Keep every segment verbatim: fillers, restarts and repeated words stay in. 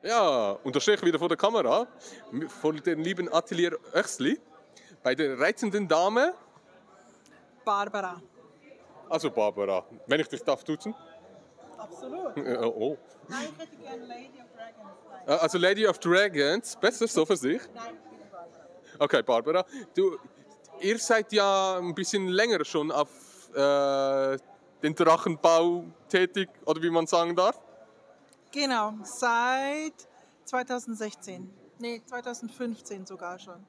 Ja, und da stehe ich wieder vor der Kamera, vor dem lieben Atelier Oechsli, bei der reizenden Dame. Barbara. Also Barbara, wenn ich dich darf duzen? Absolut. Äh, oh. Nein, ich hätte gerne Lady of Dragons. Also Lady of Dragons, besser so für sich? Nein, ich bin Barbara. Okay, Barbara, du, ihr seid ja ein bisschen länger schon auf äh, den Drachenbau tätig, oder wie man sagen darf? Genau, seit zweitausendsechzehn. Nee, zweitausendfünfzehn sogar schon.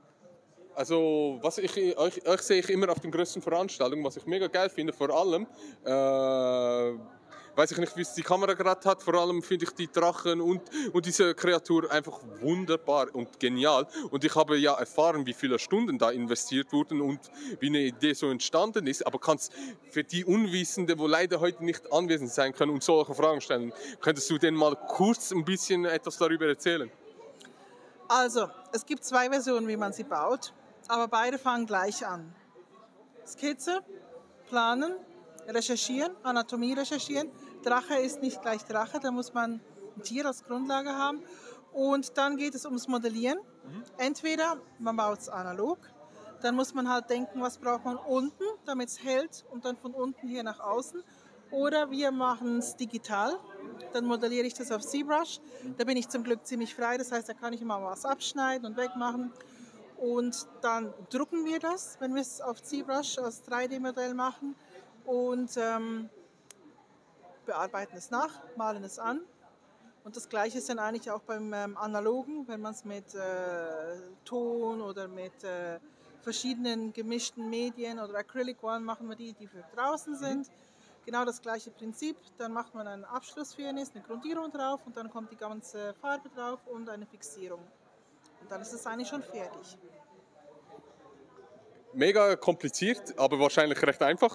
Also, was ich, euch, euch sehe ich immer auf den größten Veranstaltungen, was ich mega geil finde, vor allem, äh, weiß ich nicht, wie es die Kamera gerade hat, vor allem finde ich die Drachen und, und diese Kreatur einfach wunderbar und genial. Und ich habe ja erfahren, wie viele Stunden da investiert wurden und wie eine Idee so entstanden ist. Aber kannst für die Unwissenden, wo leider heute nicht anwesend sein können und solche Fragen stellen, könntest du denen mal kurz ein bisschen etwas darüber erzählen? Also, es gibt zwei Versionen, wie man sie baut, aber beide fangen gleich an. Skizze, planen, recherchieren, Anatomie recherchieren. Drache ist nicht gleich Drache, da muss man ein Tier als Grundlage haben. Und dann geht es ums Modellieren. Entweder man baut es analog, dann muss man halt denken, was braucht man unten, damit es hält und dann von unten hier nach außen. Oder wir machen es digital, dann modelliere ich das auf ZBrush. Da bin ich zum Glück ziemlich frei, das heißt, da kann ich immer was abschneiden und wegmachen. Und dann drucken wir das, wenn wir es auf ZBrush als drei D-Modell machen und ähm, bearbeiten es nach, malen es an. Und das Gleiche ist dann eigentlich auch beim ähm, Analogen, wenn man es mit äh, Ton oder mit äh, verschiedenen gemischten Medien oder Acrylic One machen wir die, die für draußen sind. Genau das gleiche Prinzip, dann macht man einen Abschlussfirnis, eine Grundierung drauf und dann kommt die ganze Farbe drauf und eine Fixierung. Und dann ist es eigentlich schon fertig. Mega kompliziert, aber wahrscheinlich recht einfach.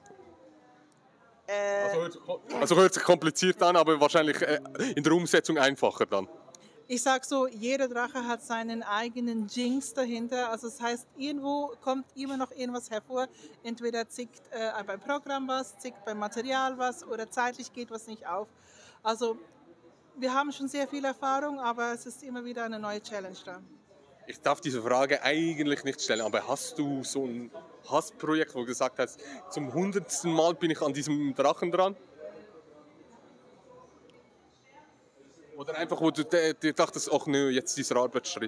Äh, Also hört, also hört sich kompliziert an, aber wahrscheinlich äh, in der Umsetzung einfacher dann. Ich sag so, jeder Drache hat seinen eigenen Jinx dahinter. Also das heißt, irgendwo kommt immer noch irgendwas hervor. Entweder zickt äh, beim Programm was, zickt beim Material was oder zeitlich geht was nicht auf. Also wir haben schon sehr viel Erfahrung, aber es ist immer wieder eine neue Challenge da. Ich darf diese Frage eigentlich nicht stellen, aber hast du so ein Hassprojekt, wo du gesagt hast, zum hundertsten Mal bin ich an diesem Drachen dran? Oder einfach, wo du dir dachtest, ach nö, jetzt dieser Arbeitsschritt?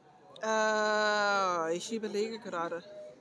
Äh, ich überlege gerade.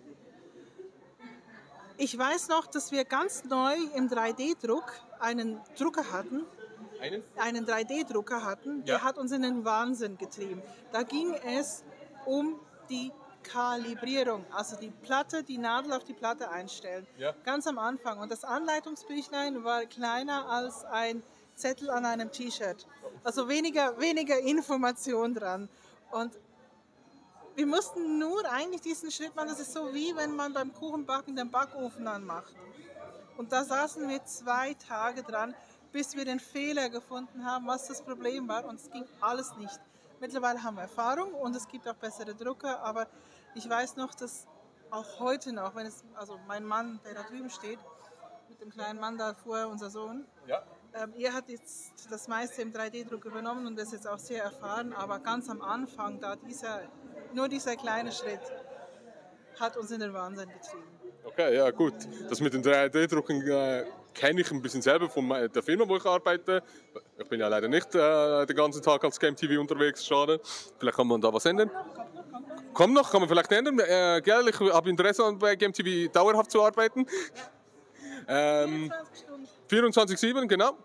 Ich weiß noch, dass wir ganz neu im drei D Druck einen Drucker hatten. Einen? Einen drei D Drucker hatten, Ja. der hat uns in den Wahnsinn getrieben. Da ging es um die Kalibrierung, also die Platte, die Nadel auf die Platte einstellen. Ja. Ganz am Anfang. Und das Anleitungsbüchlein war kleiner als ein Zettel an einem T-Shirt. Also weniger, weniger Information dran. Und wir mussten nur eigentlich diesen Schritt machen. Das ist so wie wenn man beim Kuchenbacken den Backofen anmacht. Und da saßen wir zwei Tage dran, bis wir den Fehler gefunden haben, was das Problem war. Und es ging alles nicht. Mittlerweile haben wir Erfahrung und es gibt auch bessere Drucker. Aber ich weiß noch, dass auch heute noch, wenn es, also mein Mann, der da drüben steht, mit dem kleinen Mann da vor, unser Sohn, Ja. ähm, er hat jetzt das meiste im drei D Druck übernommen und ist jetzt auch sehr erfahren. Aber ganz am Anfang, da dieser, nur dieser kleine Schritt, hat uns in den Wahnsinn getrieben. Okay, ja gut. Das mit dem drei D Drucken äh, kenne ich ein bisschen selber von der Firma, wo ich arbeite. Ich bin ja leider nicht äh, den ganzen Tag als Game T V unterwegs, schade. Vielleicht kann man da was ändern. Kommt noch, kann man vielleicht ändern. Äh, gell, ich habe Interesse an bei Game T V dauerhaft zu arbeiten. Ähm, vierundzwanzig Stunden. vierundzwanzig sieben, genau.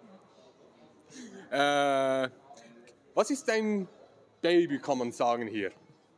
Äh, was ist dein Baby, kann man sagen, hier?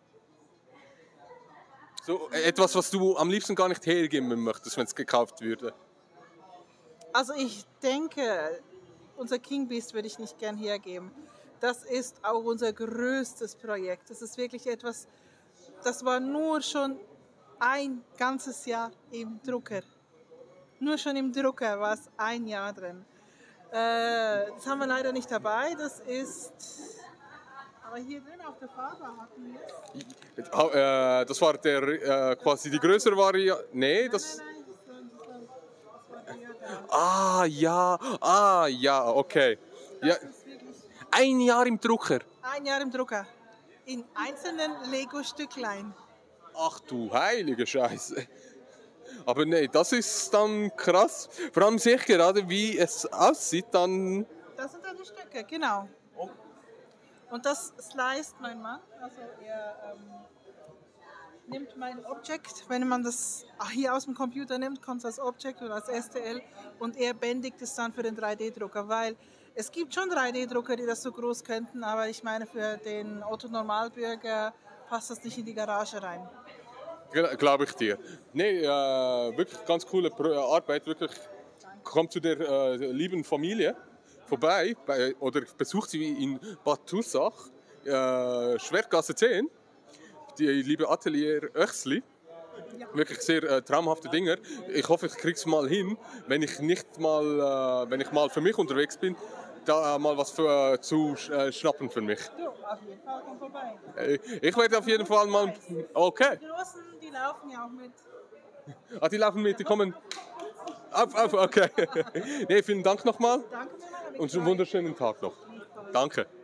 So etwas, was du am liebsten gar nicht hergeben möchtest, wenn es gekauft würde. Also ich denke, unser King Beast würde ich nicht gern hergeben. Das ist auch unser größtes Projekt. Das ist wirklich etwas, das war nur schon ein ganzes Jahr im Drucker. Nur schon im Drucker war es ein Jahr drin. Äh, das haben wir leider nicht dabei. Das ist... Aber hier drin auf der Farbe hatten wir... Äh, das war der, äh, quasi die größere Variante. Nee, das... Nein, nein, das war, das war, das war der da. Ah, ja, ah, ja, okay. Ja, Das ist wirklich... Ein Jahr im Drucker. Ein Jahr im Drucker. In einzelnen Lego-Stücklein. Ach du heilige Scheiße. Aber nee, das ist dann krass. Vor allem sehe ich gerade, wie es aussieht, dann... Das sind dann die Stücke, genau. Und das sliced mein Mann. Also er ähm, nimmt mein Object, wenn man das hier aus dem Computer nimmt, kommt es als Object oder als S T L und er bändigt es dann für den drei D-Drucker, weil es gibt schon drei D-Drucker, die das so groß könnten, aber ich meine, für den Otto-Normalbürger passt das nicht in die Garage rein. Glaube ich dir. Nee, äh, wirklich ganz coole Arbeit. Wirklich, kommt zu der äh, lieben Familie vorbei bei, oder besucht sie in Bad Tursach, äh, Schwertgasse zehn, die liebe Atelier Oechsli. Ja. Wirklich sehr äh, traumhafte Dinger. Ich hoffe, ich kriege es mal hin, wenn ich nicht mal, äh, wenn ich mal für mich unterwegs bin, da mal was für, äh, zu äh, schnappen für mich. Du, auf jeden Fall komm vorbei. Ich werde auf jeden Fall mal... Okay. Die Großen, die laufen ja auch mit. Ah, die laufen mit, die kommen... Auf, auf, okay. Nee, vielen Dank nochmal. Danke, und einen wunderschönen Tag noch. Danke.